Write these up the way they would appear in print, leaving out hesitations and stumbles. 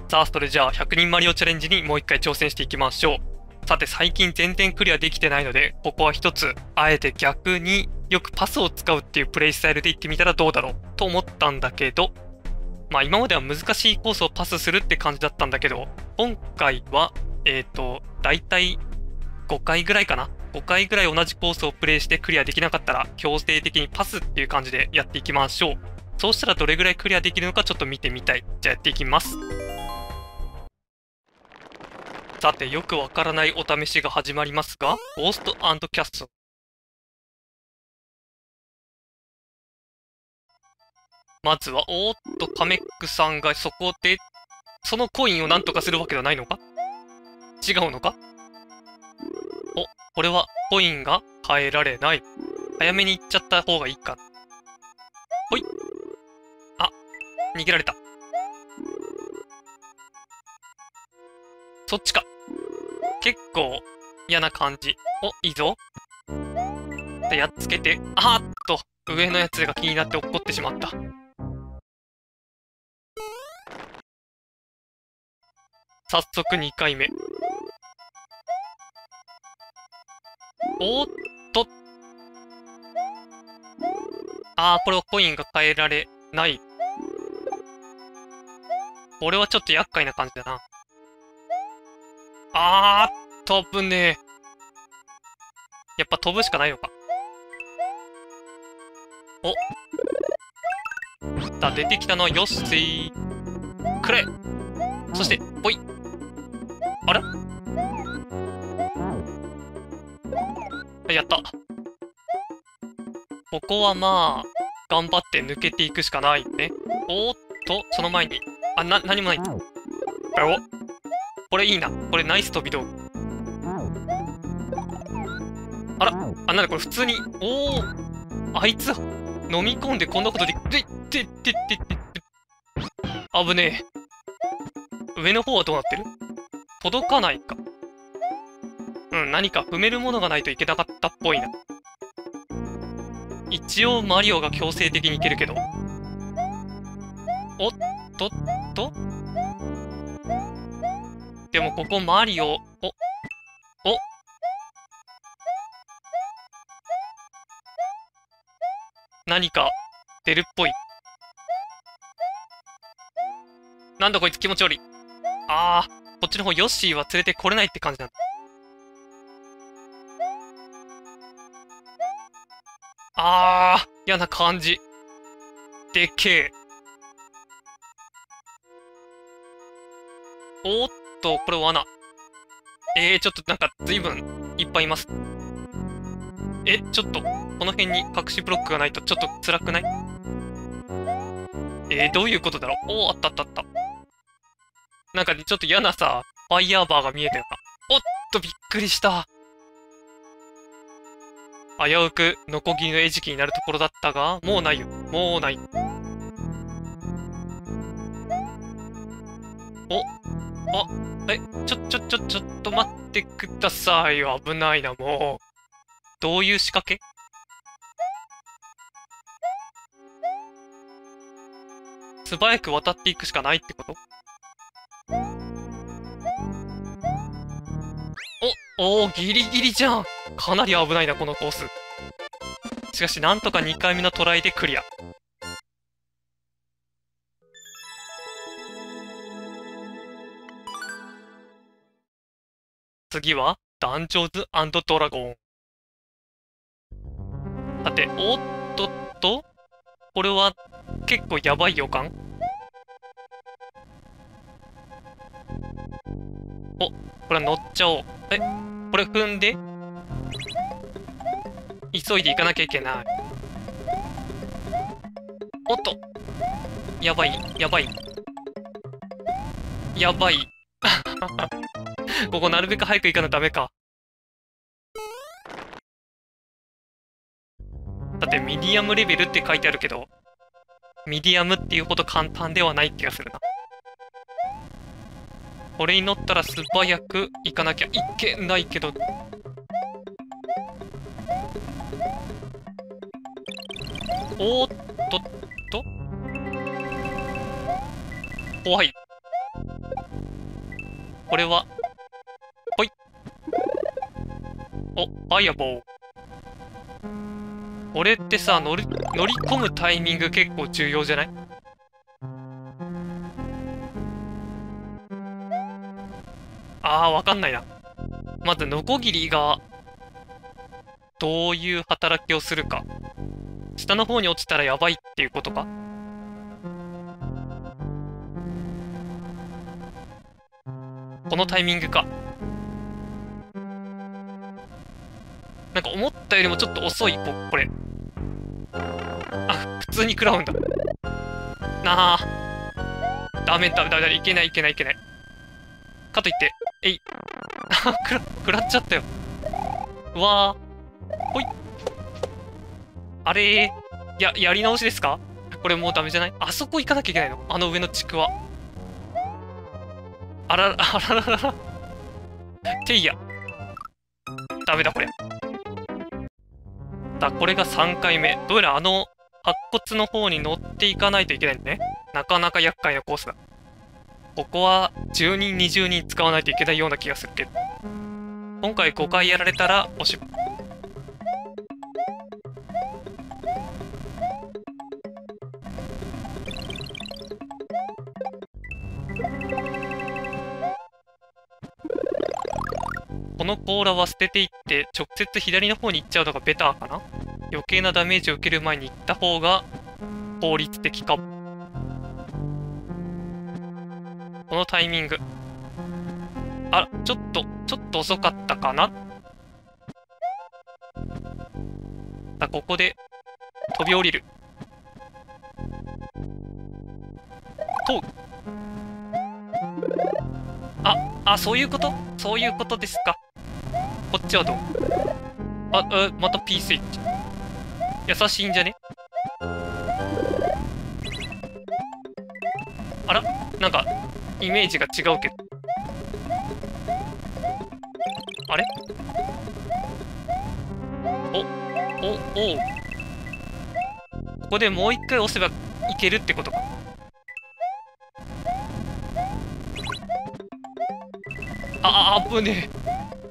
さあ、それじゃあ100人マリオチャレンジにもう一回挑戦していきましょう。さて、最近全然クリアできてないので、ここは一つ、あえて逆によくパスを使うっていうプレイスタイルで行ってみたらどうだろうと思ったんだけど、まあ今までは難しいコースをパスするって感じだったんだけど、今回は、だいたい5回ぐらいかな。5回ぐらい同じコースをプレイしてクリアできなかったら強制的にパスっていう感じでやっていきましょう。そうしたらどれぐらいクリアできるのかちょっと見てみたい。じゃあやっていきます。さて、よくわからないお試しが始まりますが、ゴースト&キャッスル。まずは、カメックさんがそこで、そのコインをなんとかするわけではないのか？違うのか？これはコインが変えられない。早めに行っちゃった方がいいか。ほい。あ、逃げられた。そっちか。結構嫌な感じ。いいぞ。で、やっつけて、上のやつが気になって落っこってしまった。早速2回目。これはコインが変えられない。これはちょっと厄介な感じだな。危ねえ。やっぱ飛ぶしかないのか。出てきたのはヨッシー。くれ。そして、ほい。あれ？やった。ここはまあ、頑張って抜けていくしかないね。その前に。何もない。これいいな。これナイス飛び道具。なんだこれ普通に。あいつ、飲み込んでこんなことで、危ねえ。上の方はどうなってる？届かないか。何か踏めるものがないといけなかったっぽいな。一応マリオが強制的にいけるけど。でもここマリオ、何か出るっぽい。なんだこいつ気持ち悪い。こっちの方ヨッシーは連れてこれないって感じなんだ。嫌な感じ。でっけえ。これ罠。ちょっとなんか随分いっぱいいます。ちょっと、この辺に隠しブロックがないとちょっと辛くない？どういうことだろう？あった。なんかちょっと嫌なさ、ファイヤーバーが見えたよな。びっくりした。危うくノコギリの餌食になるところだったが、もうないよ。もうない。ちょっと待ってくださいよ。危ないな、もう。どういう仕掛け？素早く渡っていくしかないってこと？ギリギリじゃん。かなり危ないな、このコース。しかし、なんとか2回目のトライでクリア。次は、ダンジョンズ&ドラゴン。さて、これは結構やばい予感？これは乗っちゃおう。これ踏んで急いで行かなきゃいけない。やばい。ここなるべく早く行かなダメか。だってミディアムレベルって書いてあるけど、ミディアムっていうほど簡単ではない気がするな。これに乗ったら素早く行かなきゃいけないけど。怖い。 これは、ほい。お、ファイアボー。これってさ、乗り込むタイミング結構重要じゃない？わかんないな。まず、ノコギリが、どういう働きをするか。下の方に落ちたらやばいっていうことか。このタイミングか。なんか思ったよりもちょっと遅い、これ。普通に食らうんだ。なあ。ダメ、いけない。かといって、食らっちゃったよ。うわー。ほい。あれー。やり直しですか？これもうダメじゃない？あそこ行かなきゃいけないの？あの上の地区は。あらら。ていや。ダメだ、これ。これが3回目。どうやら白骨の方に乗っていかないといけないんだね。なかなか厄介なコースだ。ここは10人、20人使わないといけないような気がするけど。今回5回やられたらおしまい。この甲羅は捨てていって直接左の方に行っちゃうのがベターかな？余計なダメージを受ける前に行った方が効率的か。このタイミング。ちょっと遅かったかな？ここで飛び降りる。と、そういうことですか。こっちはどう？また P スイッチ。優しいんじゃね？なんか、イメージが違うけど。あれ？おう。ここでもう一回押せばいけるってことか。ぶねえ。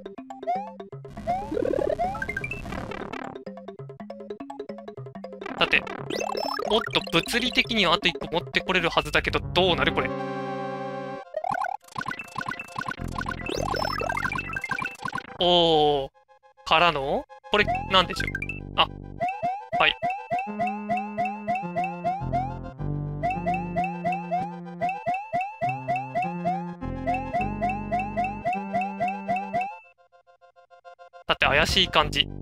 さて、物理的にはあと1個持ってこれるはずだけど、どうなるこれ。からのこれ、なんでしょう。はい。さて、怪しい感じ。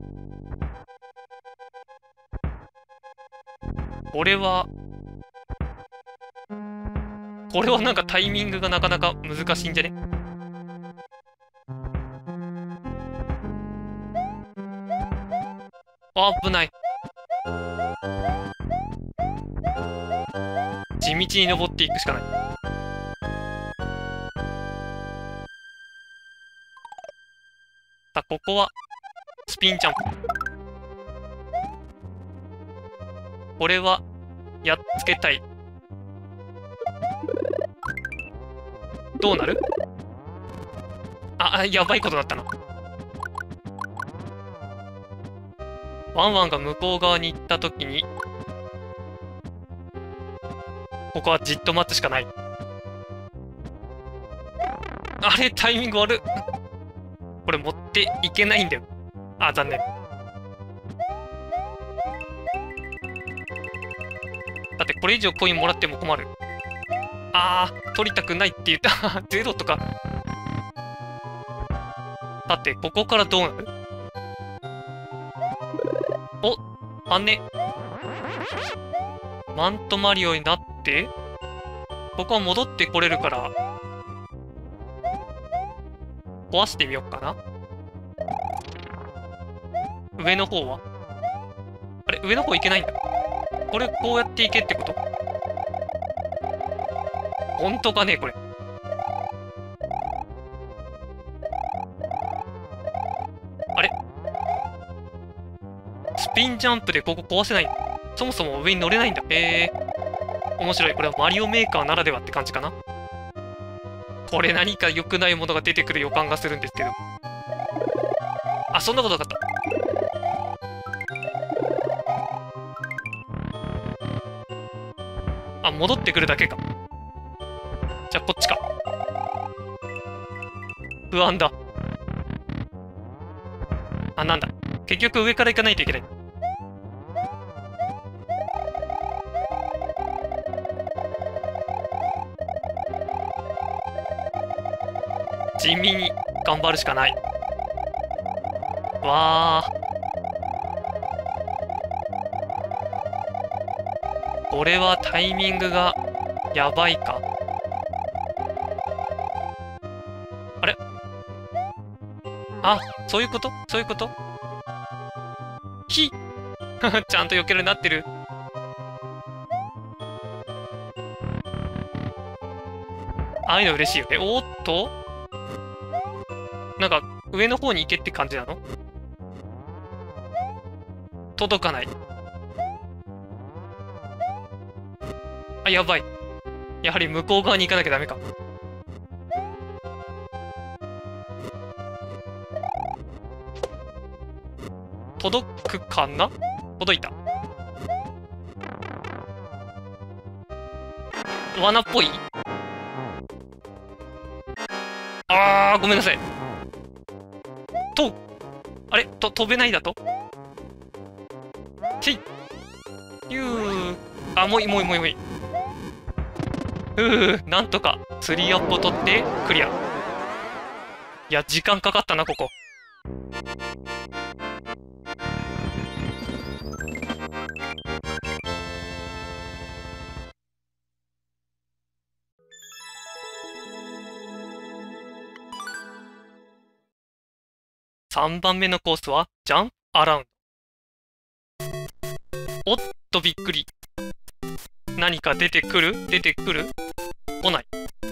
これはなんかタイミングがなかなか難しいんじゃね？危ない。地道に登っていくしかない。ここはスピンジャンプ。これはやっつけたい。どうなる？やばいことだったな。ワンワンが向こう側に行ったときに、ここはじっと待つしかない。タイミング悪っ。これ持っていけないんだよ。残念。だってこれ以上コインもらっても困る。取りたくないって言った。ゼロとか。だってここからどうなる？羽。マントマリオになって、ここは戻ってこれるから、壊してみようかな。上の方は？上の方行けないんだ。これこうやって行けってこと？本当かねこれ。スピンジャンプでここ壊せないんだ。そもそも上に乗れないんだ。面白い。これはマリオメーカーならではって感じかな。 これ何か良くないものが出てくる予感がするんですけど。あ、そんなことなかった。あ、戻ってくるだけか。じゃあこっちか。不安だ。あ、なんだ。結局上から行かないといけない。地味に頑張るしかない。わあ。これはタイミングがやばいか。あれ、あ、そういうことそういうこと。ちゃんと避けるようになってる。ああいうの嬉しいよね。おーっと、なんか上の方に行けって感じなの？届かない。あ、やばい。やはり向こう側に行かなきゃダメか。届くかな？届いた。罠っぽい？あー、ごめんなさい。あれ飛べないだと？あ、もういい。なんとか、ツリーアップを取って、クリア。いや、時間かかったな、ここ。3番目のコースは、ジャンプアラウンド。おっと、びっくり。何か出てくる来ない。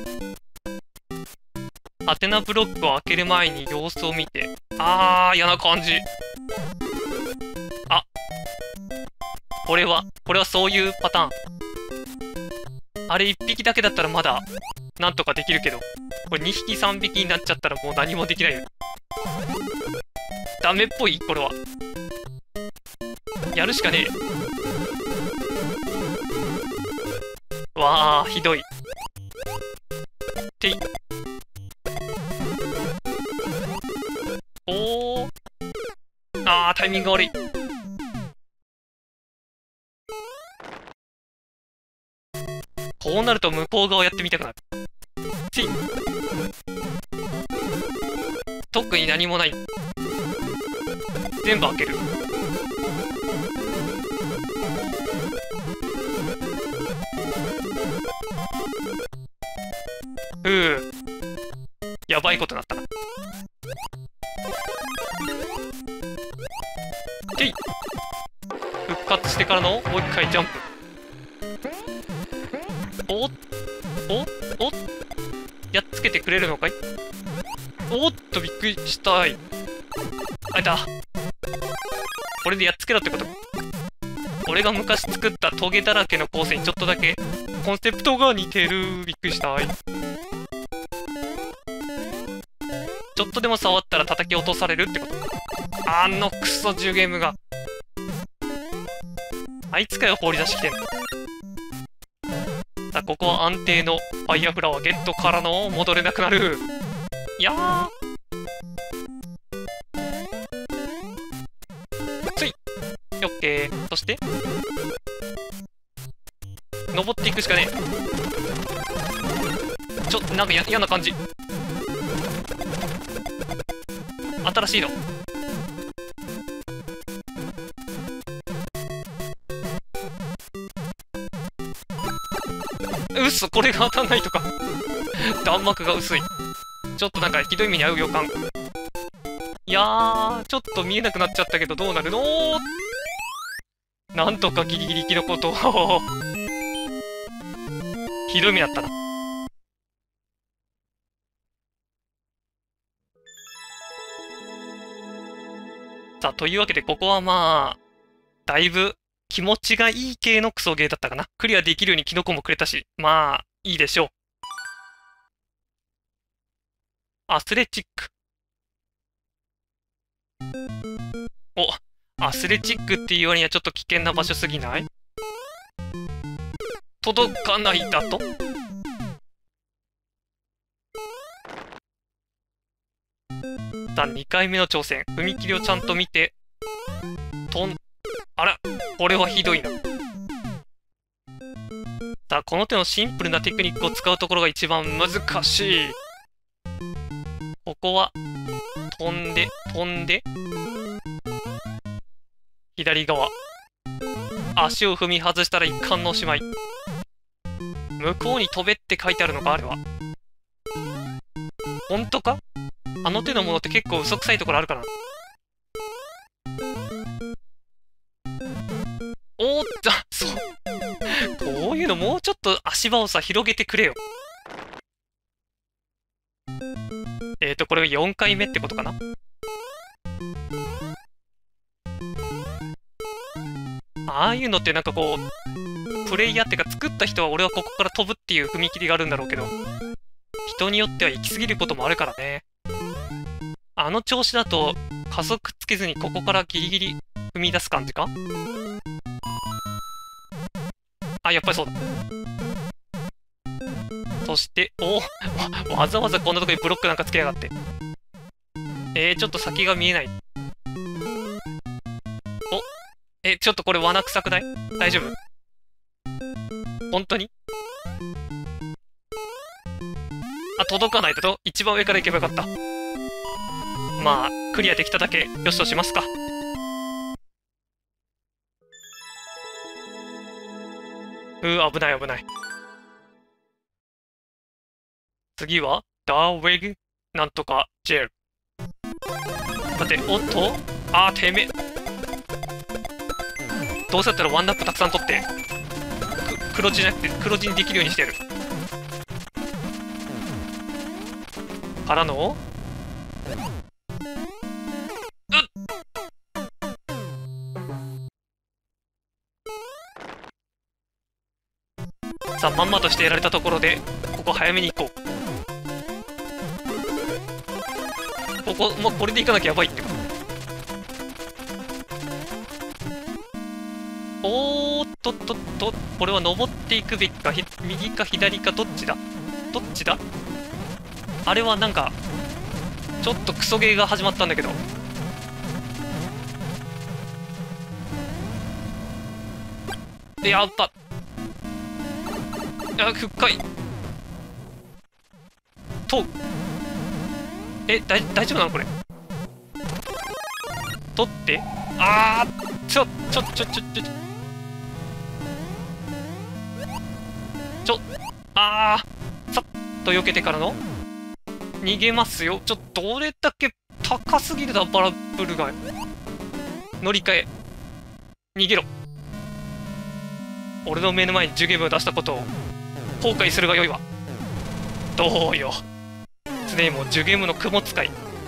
ハテナブロックを開ける前に様子を見て。嫌な感じ。あ、これはそういうパターン。あれ1匹だけだったらまだ、なんとかできるけど、これ2匹3匹になっちゃったらもう何もできないよ。ダメっぽいこれは。やるしかねえ。わあ、ひどい。てい。おー。タイミングが悪い。こうなると向こう側やってみたくなる。てい。特に何もない。全部開ける。やばいことになったな。てい。復活してからのもう一回ジャンプ。おっやっつけてくれるのかい？おっと、びっくりしたい。あいた。これでやっつけろってこと？俺が昔作ったトゲだらけのコースにちょっとだけコンセプトが似てる。びっくりしたい。ちょっとでも触ったら叩き落とされるってこと？あのクソ10ゲームが。あいつかよ、放り出してきてんの。さあ、ここは安定のファイヤーフラワーゲットからの戻れなくなる。いやー。つい。オッケー。そして、登っていくしかねえ。なんか嫌な感じ。新しいの。これが当たんないとか。弾幕が薄い。ちょっとなんかひどい目に遭う予感。いやー、ちょっと見えなくなっちゃったけどどうなるの？なんとかギリギリ生き残ると。ひどい目だったな。さあ、というわけでここはまあ、だいぶ気持ちがいい系のクソゲーだったかな。クリアできるようにキノコもくれたし、まあ、いいでしょう。 アスレチック。お、アスレチックっていう割にはちょっと危険な場所すぎない？届かないだと？さあ、2回目の挑戦。踏切をちゃんと見て、あら、これはひどいな。さあ、この手のシンプルなテクニックを使うところが一番難しい。ここは、飛んで、左側。足を踏み外したら一巻のおしまい。向こうに飛べって書いてあるのか、あれは。本当か？あの手のものって結構嘘くさいところあるかな。おーっと、そう。こういうのもうちょっと足場をさ、広げてくれよ。これが4回目ってことかな。ああいうのってなんかこう、プレイヤーってか作った人は俺はここから飛ぶっていう踏切があるんだろうけど、人によっては行き過ぎることもあるからね。あの調子だと加速つけずにここからギリギリ踏み出す感じか？あ、やっぱりそうだ。そして、わざわざこんなとこにブロックなんかつけやがって。ちょっと先が見えない。ちょっとこれ罠臭くない？大丈夫？本当に？あ、届かないだと一番上から行けばよかった。まあ、クリアできただけ、よしとしますか。危ない危ない。次は、ダーウェグ、なんとか、ジェル。待って、おっと？てめえ。どうせだったらワンナップたくさん取って、黒字じゃなくて黒字にできるようにしてやる。からのさあ、まんまとしてやられたところで、ここ早めに行こう。ここ、もうこれで行かなきゃやばいってこと。おーっとっとっと、これは登っていくべきか、右か左かどっちだ？どっちだ？あれはなんか、ちょっとクソゲーが始まったんだけど。やっぱ。深い。大丈夫なのこれ。取って。ちょっさっと避けてからの逃げますよ。どれだけ高すぎるだ、バラブルが。乗り換え。逃げろ。俺の目の前にジュゲームを出したことを後悔するがよいわ。どうよ。常にもうジュゲームの雲使い。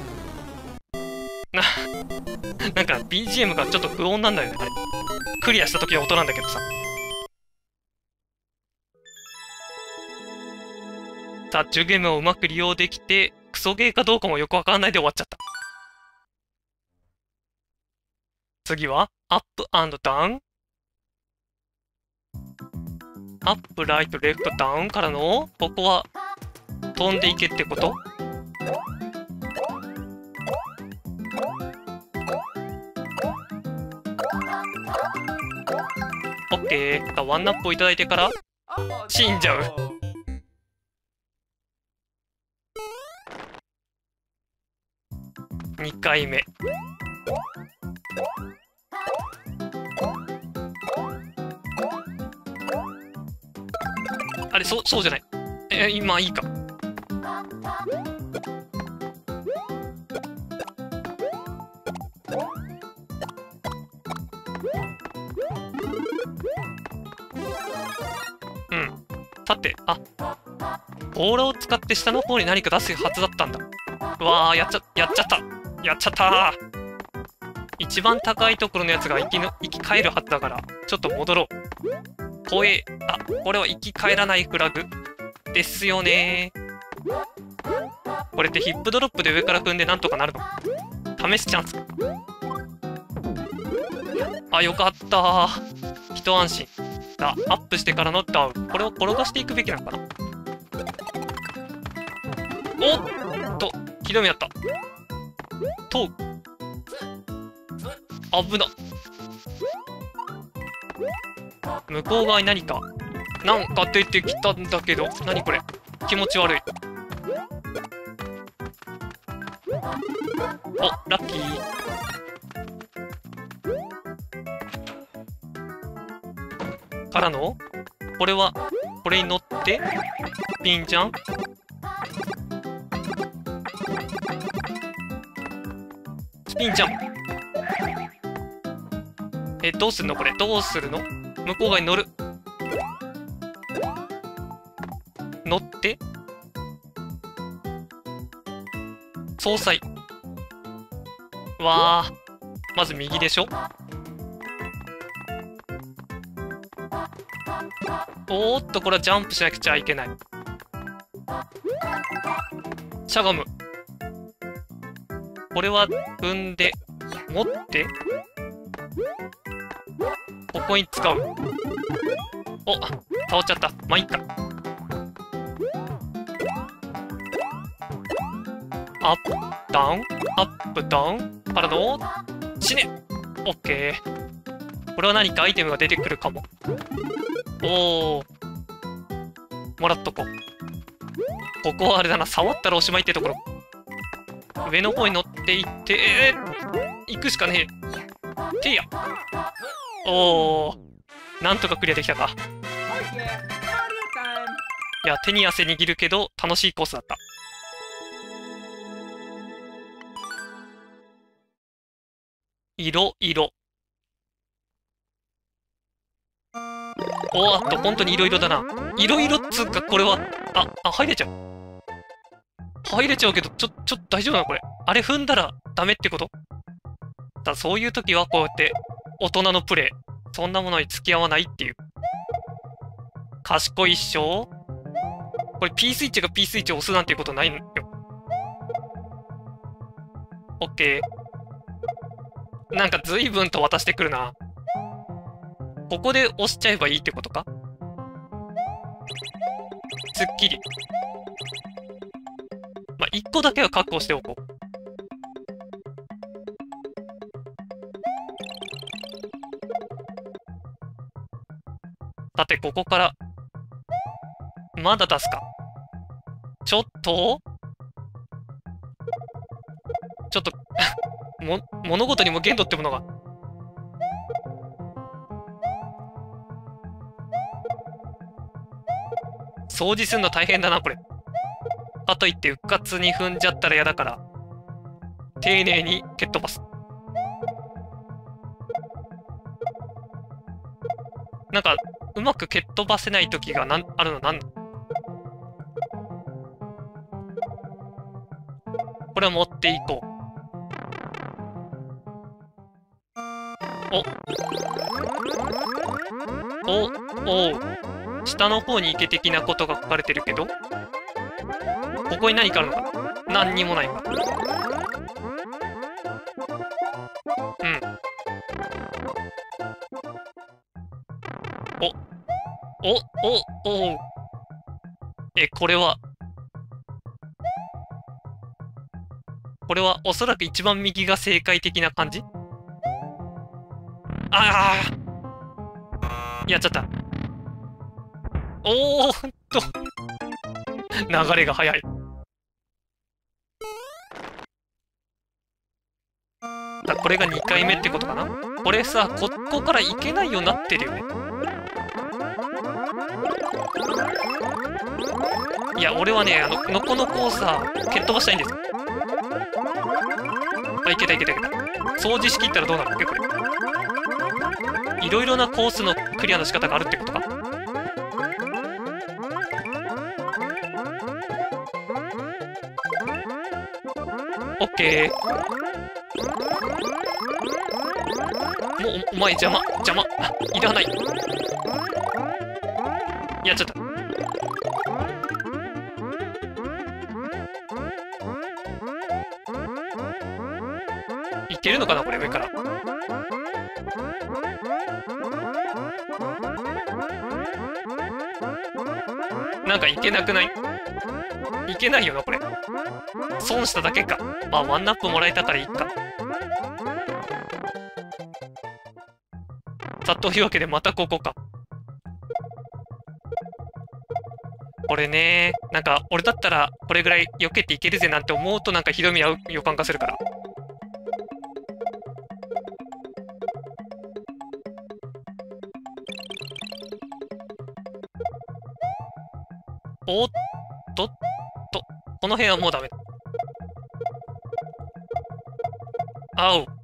なんか BGM がちょっと不穏なんだよね、あれ。クリアした時の音なんだけどさ。さあ、ジュゲームをうまく利用できて、クソゲーかどうかもよくわかんないで終わっちゃった。次は、アップ&ダウン。アップ、ライト、レフト、ダウンからの、ここは、飛んでいけってこと？オッケー。ワンナップをいただいてから、死んじゃう。2回目。あれ、そうじゃない。今いいか。さて、ボーラを使って下の方に何か出すはずだったんだ。うわー、やっちゃった一番高いところのやつが生き返るはずだから、ちょっと戻ろう。これは生き返らないフラグですよねー。 これってヒップドロップで上から踏んでなんとかなるの？試しチャンス。あ、よかったー。一安心。さあ、アップしてからのダウン。これを転がしていくべきなのかな？おっと、ひどい目やった。と、危な。向こう側に何か、なんか出てきたんだけど、何これ？気持ち悪い。お、ラッキー。からのこれは、これに乗って、スピンじゃん？スピンじゃん。どうすんのこれ？どうするの？向こう側に乗る。乗って、総裁。わあ、まず右でしょ？おーっと、これはジャンプしなくちゃいけない。しゃがむ。これは踏んで、持って、ここに使う。お、倒っちゃった。まあ、いっか。アップ、ダウン、アップ、ダウン、からの、死ね！オッケー。これは何かアイテムが出てくるかも。おー。もらっとこう。ここはあれだな、触ったらおしまいってところ。上の方に乗っていって、行くしかねえ。てや。おー。なんとかクリアできたか。いや、手に汗握るけど、楽しいコースだった。いろいろ。おーっと、本当にいろいろだな。いろいろっつうか、これは、入れちゃう。入れちゃうけど、ちょっと大丈夫なのこれ。あれ踏んだらダメってこと？だそういう時はこうやって、大人のプレイ。そんなものに付き合わないっていう。賢いっしょ？これ P スイッチが P スイッチを押すなんていうことないのよ。オッケー。なんか随分と渡してくるな。ここで押しちゃえばいいってことか？すっきり。まあ、1個だけは確保しておこう。さて、ここから。まだ出すか。ちょっと物事にも限度ってものが。掃除するの大変だな、これ。かといって、うっかつに踏んじゃったら嫌だから、丁寧に蹴っ飛ばす。なんか、うまく蹴っ飛ばせない時があるのなんだ？これは持っていこう。おう。下の方に行け的なことが書かれてるけど、ここに何かあるのかな？何にもないか。うん。おう。これはおそらく一番右が正解的な感じ？やっちゃった。流れが速い。これが2回目ってことかな？これさ、ここから行けないようになってるよね。いや、俺はね、のこのこをさ、蹴っ飛ばしたいんですよ。いけた。掃除しきったらどうなるっけこれ。いろいろなコースのクリアの仕方があるってことか。オッケー。お前邪魔。いらない。やっちゃった。 けるのかなこれ、上から。なんかいけなくない？いけないよな、これ。損しただけか。まあ、ワンナップもらえたからいいか。さあ、というわけでまたここか。これね、なんか、俺だったらこれぐらい避けていけるぜなんて思うとなんかひどい目合う予感がするから。おっとっと、この辺はもうダメ。あお。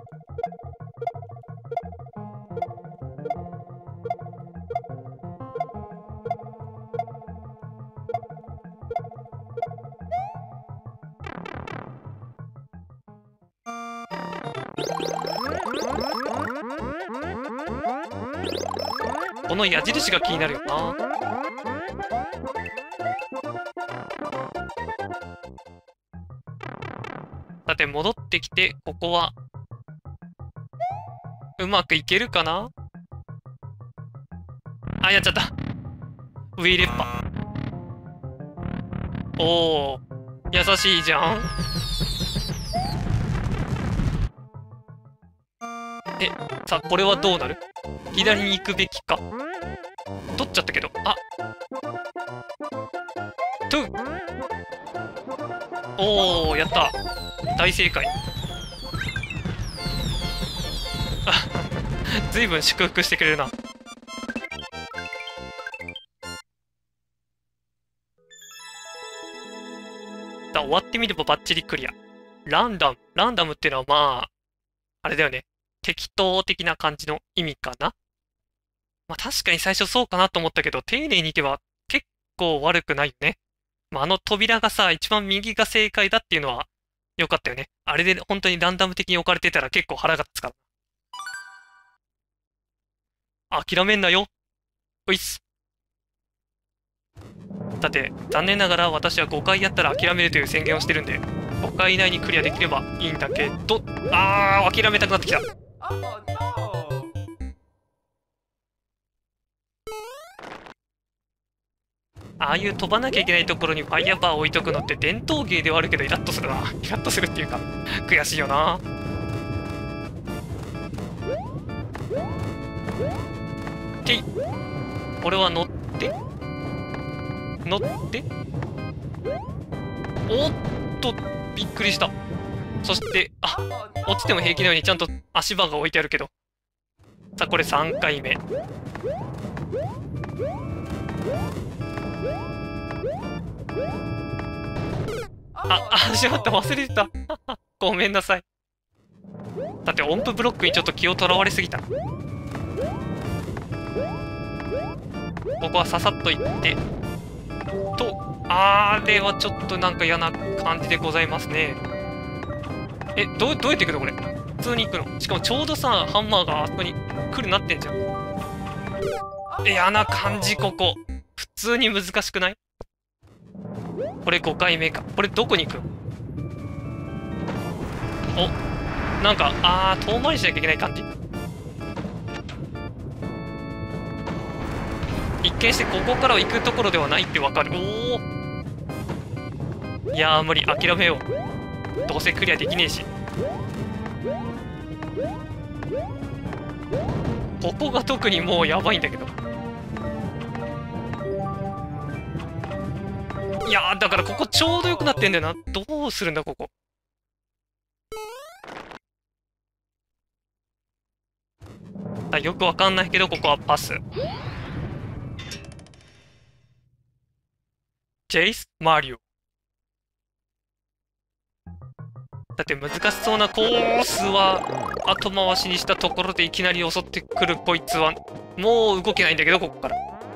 この矢印が気になるよな。さて戻ってきて、ここはうまくいけるかな。あ、やっちゃった。ウィーレッパ。おー、優しいじゃん。さあこれはどうなる？左に行くべきか。取っちゃったけど。あ、トゥー。おー、やった。大正解。あ、ずいぶん祝福してくれるな。終わってみればバッチリクリア。ランダム。ランダムっていうのはまあ、あれだよね。適当的な感じの意味かな。まあ確かに最初そうかなと思ったけど、丁寧にいけば結構悪くないよね。まあ、あの扉がさ、一番右が正解だっていうのは良かったよね。あれで本当にランダム的に置かれてたら結構腹が立つから。諦めんなよ。ういっす。さて、残念ながら私は5回やったら諦めるという宣言をしてるんで、5回以内にクリアできればいいんだけど、諦めたくなってきた。ああいう飛ばなきゃいけないところにファイヤーバー置いとくのって伝統芸ではあるけどイラッとするな。イラッとするっていうか、悔しいよな。てい。これは乗って乗っておっと、びっくりした。そして、落ちても平気のようにちゃんと足場が置いてあるけど。さあ、これ3回目。しまった、忘れてた。ごめんなさい。だって音符ブロックにちょっと気をとらわれすぎた。ここはささっといってと、あれはちょっとなんか嫌な感じでございますね。どうやって行くのこれ。普通に行くの？しかもちょうどさ、ハンマーがあそこに来るなってんじゃん。嫌な感じ、ここ。普通に難しくない？これ5回目か。これどこに行くの？お、なんか、遠回りしなきゃいけない感じ。一見してここから行くところではないってわかる。おお。いやー無理、諦めよう。どうせクリアできねえし。ここが特にもうやばいんだけど。いやーだからここちょうどよくなってんだよな。どうするんだここ。よくわかんないけどここはパス。ジェイス・マリオ。だって難しそうなコースは後回しにしたところでいきなり襲ってくるこいつはもう動けないんだけど、ここから。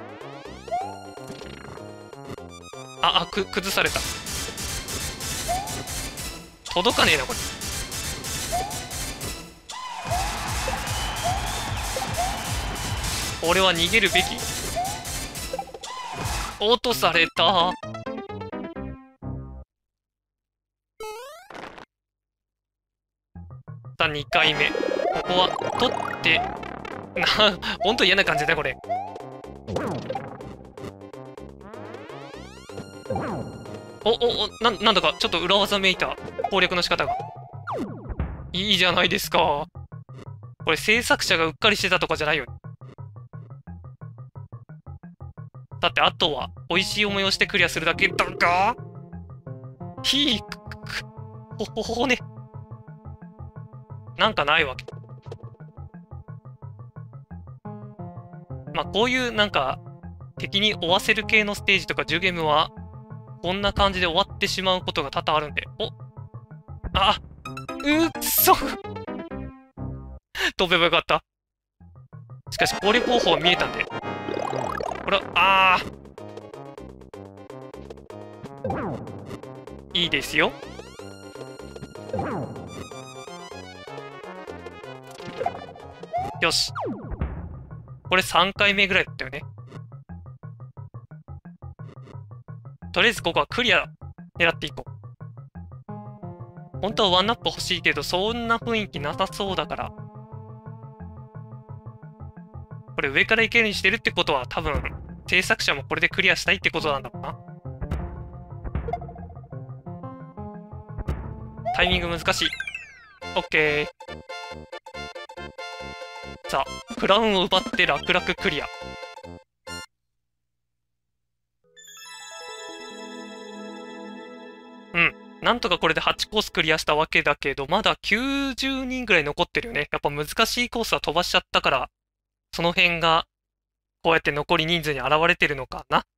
崩された。届かねえなこれ。俺は逃げるべき。落とされた。 2回目。ここは、取って、ほんと嫌な感じだね、これ。なんだか、ちょっと裏技めいた攻略の仕方が。いいじゃないですか。これ制作者がうっかりしてたとかじゃないよ。だってあとは美味しい思いをしてクリアするだけだがひーほね。なんかないわけ。まあこういうなんか敵に追わせる系のステージとか10ゲームはこんな感じで終わってしまうことが多々あるんで。っそ飛べばよかった。しかし攻略方法は見えたんで。これは、いいですよ。よし。これ3回目ぐらいだったよね。とりあえずここはクリア狙っていこう。本当はワンナップ欲しいけど、そんな雰囲気なさそうだから。これ上から行けるようにしてるってことは多分、制作者もこれでクリアしたいってことなんだろうな。タイミング難しい。オッケー。さあ、クラウンを奪って楽々クリア。なんとかこれで8コースクリアしたわけだけど、まだ90人ぐらい残ってるよね。やっぱ難しいコースは飛ばしちゃったから、その辺が、こうやって残り人数に現れてるのかな。